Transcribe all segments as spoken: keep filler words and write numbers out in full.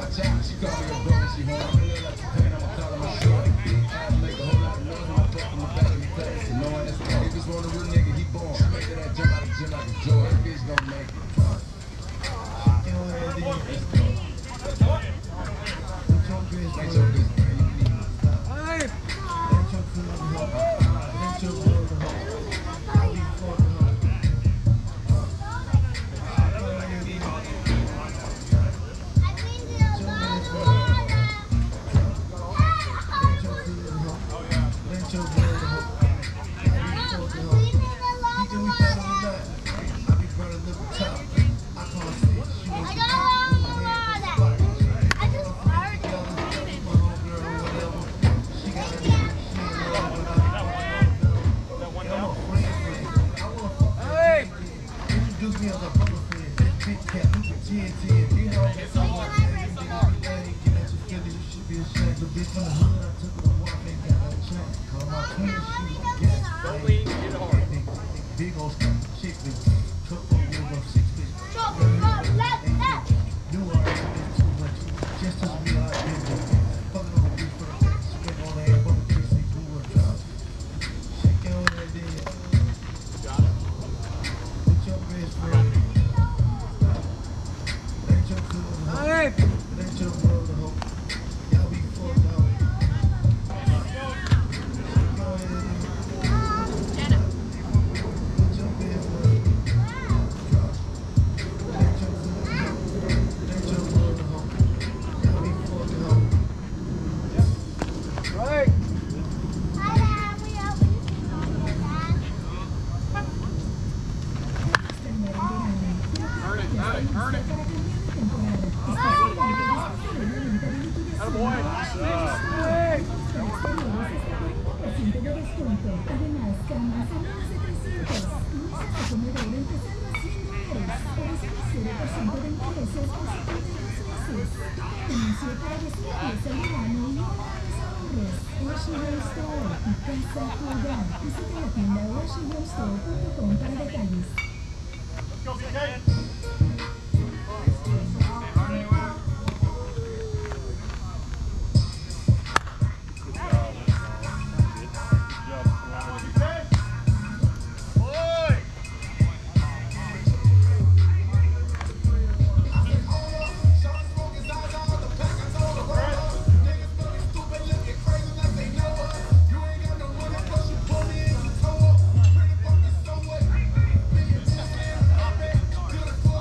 Beautiful.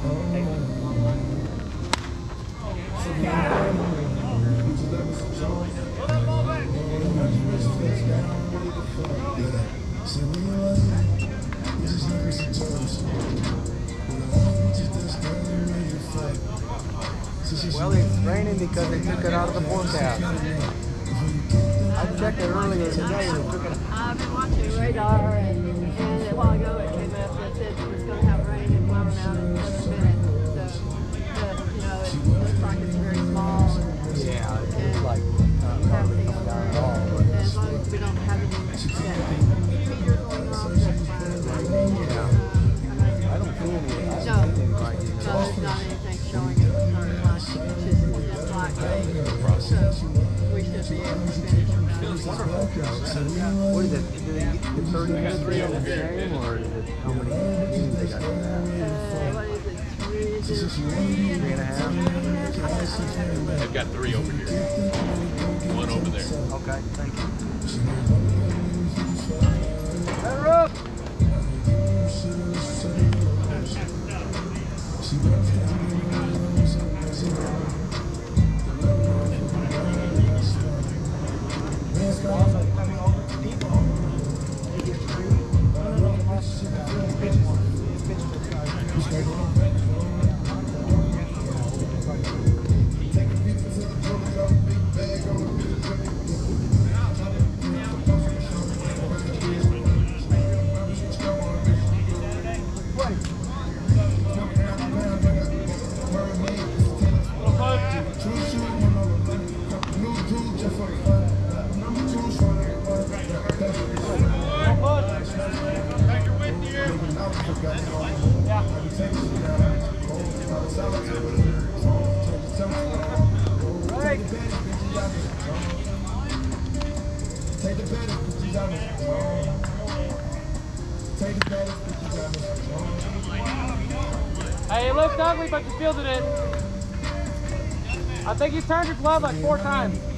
Well, it's raining because they took it out of the forecast. I checked it earlier today. They took it. I've been watching radar, and, and a while ago it came up that said it was going to have rain and blowing out in seven minutes. So, but, you know, it looks like it's very small. And, Yeah, it's and like uh, happening coming down at over. all. And as long as we don't have any that meter going off, that's fine. Yeah. I don't feel any. I No, don't see anything right no, here. there's not anything showing it was not flashing. It's just, just black rain. So we should be able to finish without it. What is it? Did they get the thirty minutes in the game, or is it how many innings they got in that? Uh, what is it? Three, is it three and Three and a half? They've got three over here. One over there. Okay, thank you. Better up! Hey, it looked ugly, but you fielded it. I think you turned your glove like four times.